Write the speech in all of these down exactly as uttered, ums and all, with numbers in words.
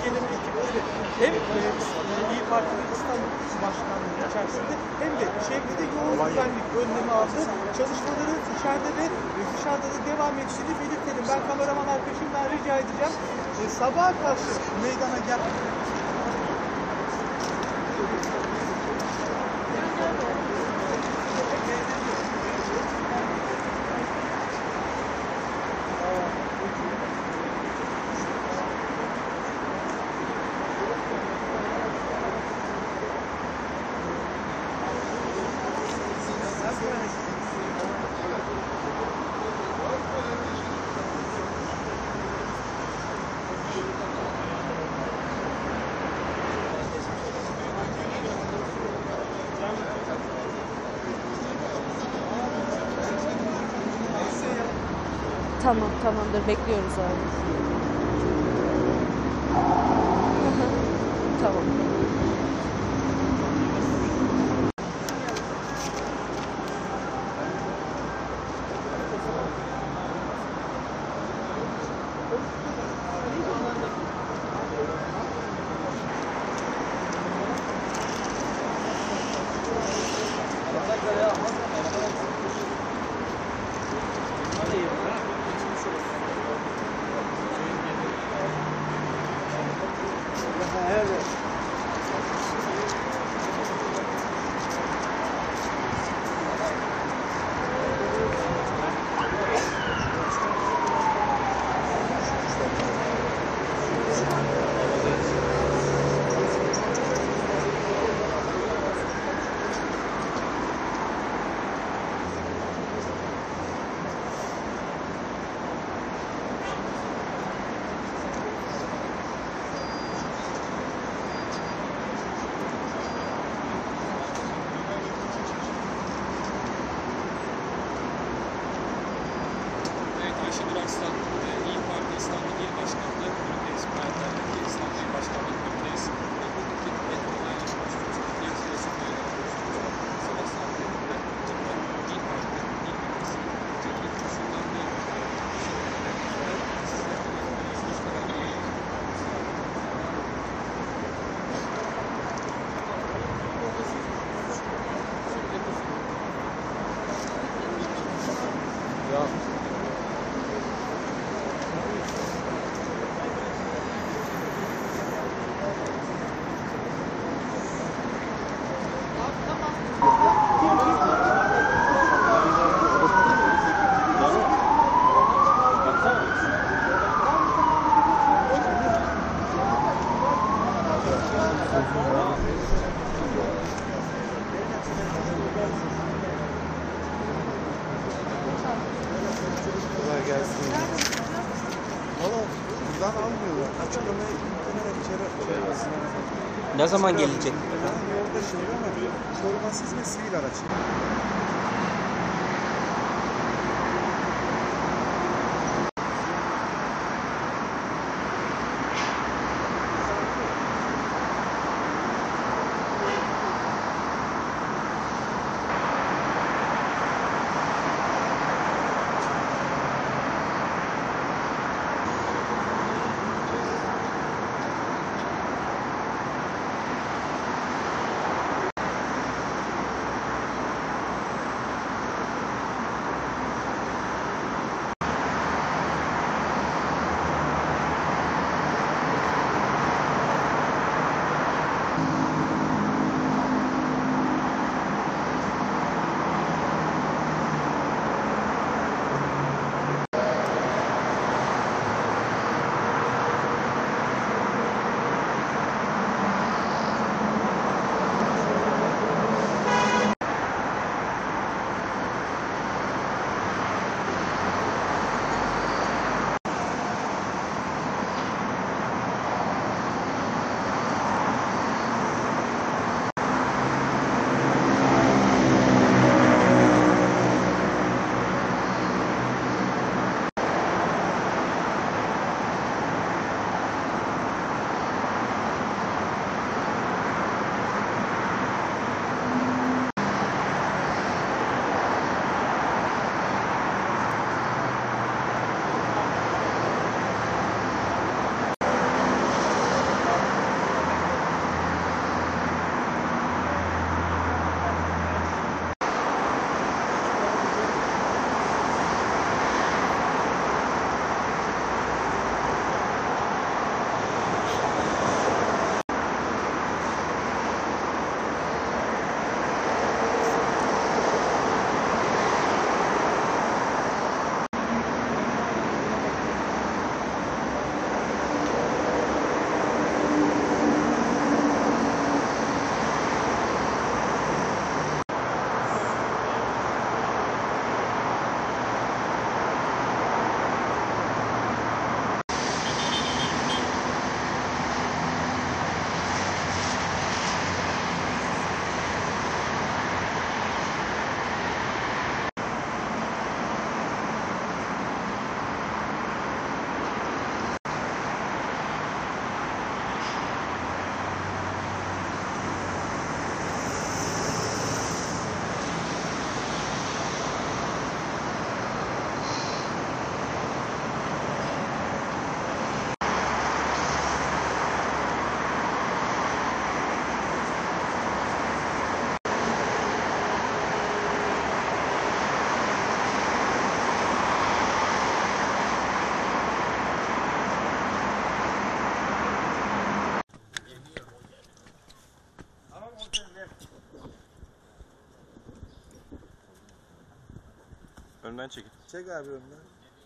gelen ekipleri hem e, İYİ Parti'nin İstanbul Başkanlığı içerisinde hem de çevrede yoğun güvenlik önlemi aldı. Çalışmaları içeride ve dışarıda da devam ettiğini belirtelim. Ben kameraman arkadaşımdan rica edeceğim. E, sabaha karşı meydana gel. Tamam, tamamdır. Bekliyoruz abi. Tamam. Aslan, İYİ Parti İstanbul İl Başkanlığı Komitesi, Bayraktar'daki İstanbul İl Başkanlığı Komitesi, buradaki metronlar başlıyoruz. Diğer sırasında sabah saatlerinde İYİ Parti, İYİ Partisi, çekil kursundan bir ya Kolay gelsin. Valla buradan almıyorlar. Açıklamaya gittiğinde içeri çevirmesine. Ne zaman gelecek? Ben yolda şey ama korumasız ve sivil araç. Önden çekin. Çek abi önden.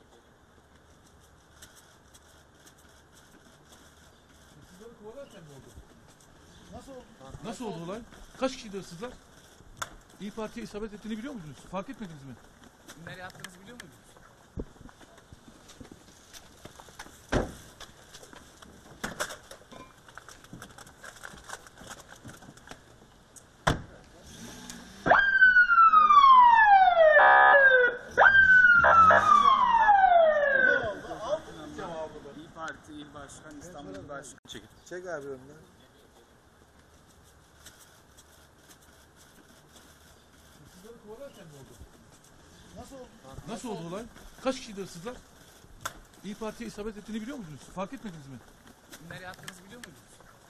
Nasıl oldu olay? Kaç kişiydi hırsızlar? İyi Parti'ye isabet ettiğini biliyor muydunuz? Fark etmediniz mi? Nereye attığınızı biliyor muydunuz? İyi Parti İl Başkanı, İstanbul Başkanı. Çekin. Çek abi önden. Nasıl oldu olay? Kaç kişiydi hırsızlar? İyi Parti'ye isabet ettiğini biliyor muydunuz? Fark etmediniz mi? Nereye attığınızı biliyor muydunuz?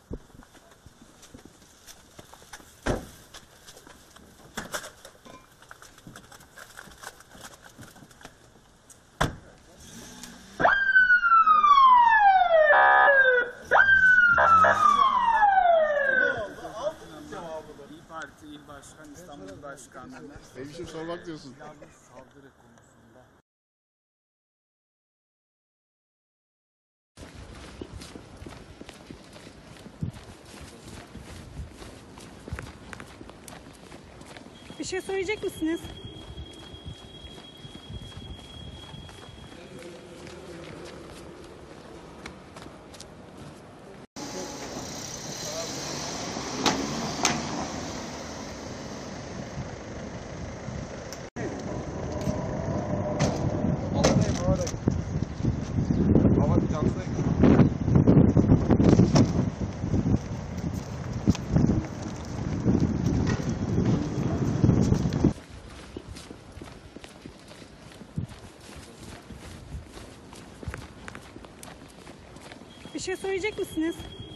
İyi Parti İl Başkanı, İstanbul Başkanı. Bir şey sormak diyorsun. Saldırı konusunda. Bir şey söyleyecek misiniz? Bir şey söyleyecek misiniz?